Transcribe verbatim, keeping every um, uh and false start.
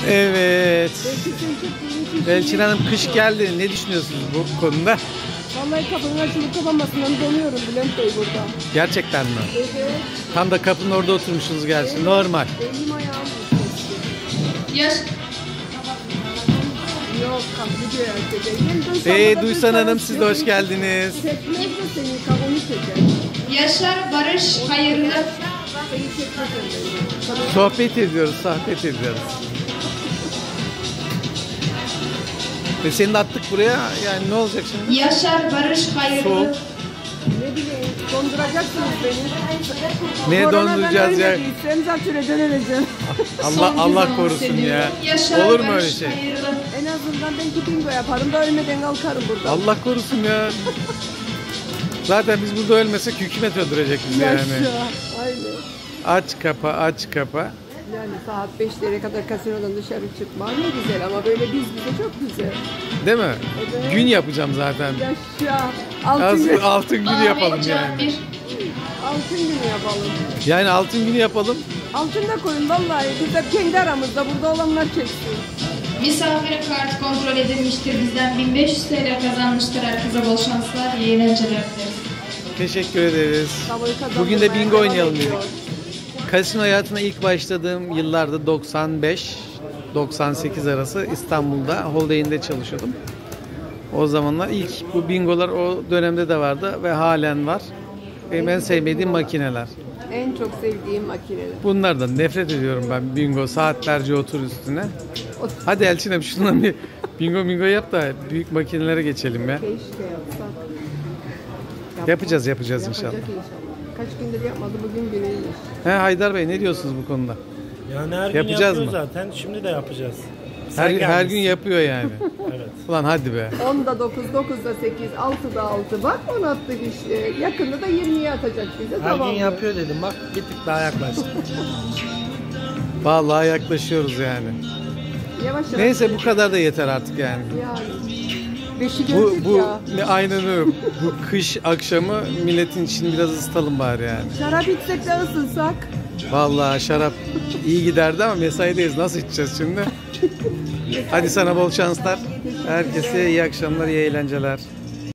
Evet. Elçin Hanım kış geldi. Ne düşünüyorsunuz bu konuda? Vallahi kapının açılıp kapanmasından donuyorum Bülent Bey burada. Gerçekten mi? Evet. Tam da kapının orada oturmuşsunuz gerçi. Evet. Normal. Elim ayağım düşmüştü. Yaş. Yok kaplı diyor. Hey Duysan Hanım siz de hoş geldiniz. Çekmez de seni kavunu çeker. Yaşar, barış, hayırlı. Sohbet ediyoruz, sohbet ediyoruz. Ve seni de attık buraya. Yani ne olacak şimdi? Yaşar, barış, hayırlı. Soğuk. Ne bileyim donduracaksınız beni. Ne donduracağız ya? Sen zatürreden öleceğim. Allah Allah korusun ya. Yaşar, olur mu öyle barış, şey? Hayırlı. En azından ben iki bingo yaparım da ölmeden kalkarım burada. Allah korusun ya. Zaten biz burada ölmesek hükümet öldürecek bizi yani. Aynen. Aç kapa, aç kapa. Yani saat beşlere kadar kasinodan dışarı çıkma ne güzel ama böyle biz bize çok güzel. Değil mi? Evet. Gün yapacağım zaten. Yaşa. Altın, Az, gün. altın günü yapalım yani. Bir. Altın günü yapalım. Yani altın günü yapalım. Altın da koyun vallahi. Biz de kendi aramızda burada olanlar çeksin. Misafirin kartı kontrol edilmiştir. Bizden bin beş yüz T L kazanmıştır. Herkese bol şanslar, iyi eğlenceler dileriz. Teşekkür ederiz. Bugün de bingo oynayalım dedik. Kasino hayatına ilk başladığım yıllarda doksan beş doksan sekiz arası İstanbul'da Holding'de çalışıyordum. O zamanlar ilk bu bingolar o dönemde de vardı ve halen var. Benim en sevmediğim makineler. En çok sevdiğim makineler. Bunlardan nefret ediyorum ben bingo. Saatlerce otur üstüne. Hadi Elçinem şundan bir bingo bingo yap da büyük makinelere geçelim ya. Keşke yapsak. Yapacağız yapacağız inşallah. Yapacak inşallah. Kaç gündür yapmadı bugün güneymiş. He Haydar Bey ne diyorsunuz bu konuda? Yani her gün Yapacağız yapıyor mı? zaten. Şimdi de yapacağız. Her, Sen her gün gelmişsin. yapıyor yani. Evet. Ulan hadi be. onda dokuz, dokuzda sekiz, altıda altı. Bak on attık işte. Yakında da yirmiye atacak bize. Her tamam gün yapıyor dedim. Bak bir tık daha yaklaştık. Vallahi yaklaşıyoruz yani. Yavaş yavaş. Neyse bu kadar da yeter artık yani. Yani. Beşi Bu gördük bu ya. ne aynen öyle. Bu kış akşamı milletin için biraz ısıtalım bari yani. Şarap içsek de ısınsak. Vallahi şarap iyi giderdi ama mesaideyiz. Nasıl içeceğiz şimdi? Hadi sana bol şanslar. Herkese iyi akşamlar, iyi eğlenceler.